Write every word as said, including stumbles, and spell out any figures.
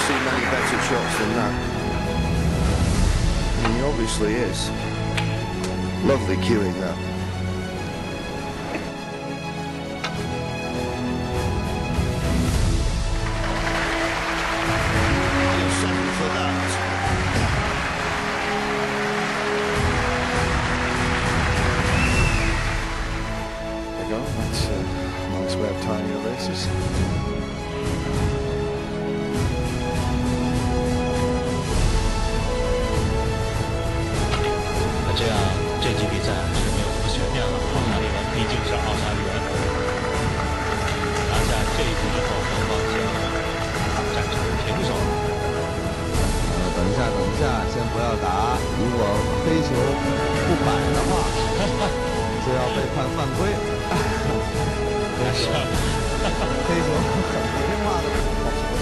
see many better shots than that. And he obviously is. Lovely cueing that. That's a nice way of tying your laces. 那这样这局比赛是没有什么悬念了。澳大利亚毕竟是澳大利亚，拿下这一局之后，双方将战成平手。 呃，等一下，等一下，先不要打。如果黑球不摆的话，就要被判犯规。 黑球很不听话的。